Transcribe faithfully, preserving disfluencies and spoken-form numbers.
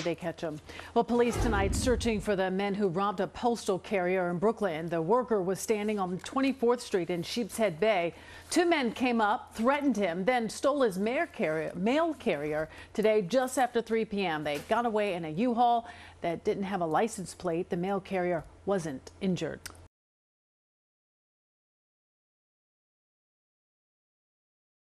they catch them. Well, police tonight searching for the men who robbed a postal carrier in Brooklyn. The worker was standing on twenty-fourth street in Sheepshead Bay. Two men came up, threatened him, then stole his mail carrier, mail carrier today just after three p m They got away in a U-Haul that didn't have a license plate. The mail carrier wasn't injured.